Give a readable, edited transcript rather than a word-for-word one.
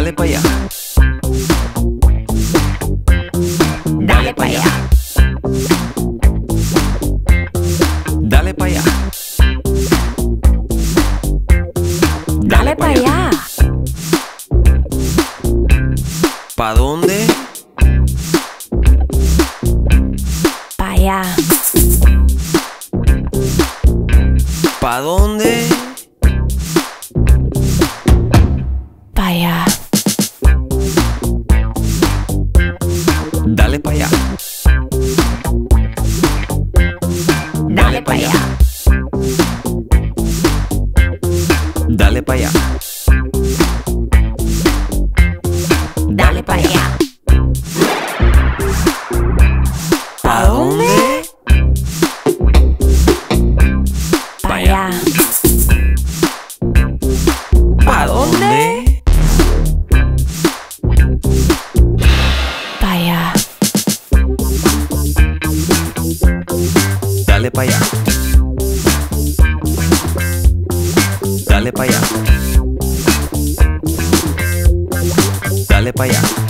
Dale pa' allá. Dale pa' allá. Dale pa' allá. Dale pa' allá. ¿Pa dónde? Pa' allá. ¿Pa dónde? Pa' allá. Dale pa' allá. Dale pa' allá. Dale pa' allá. Dale pa' allá. ¿Pa dónde? Pa' allá. ¿Pa dónde? Pa' allá. Dale pa' allá. Dale pa' allá. Dale pa' allá.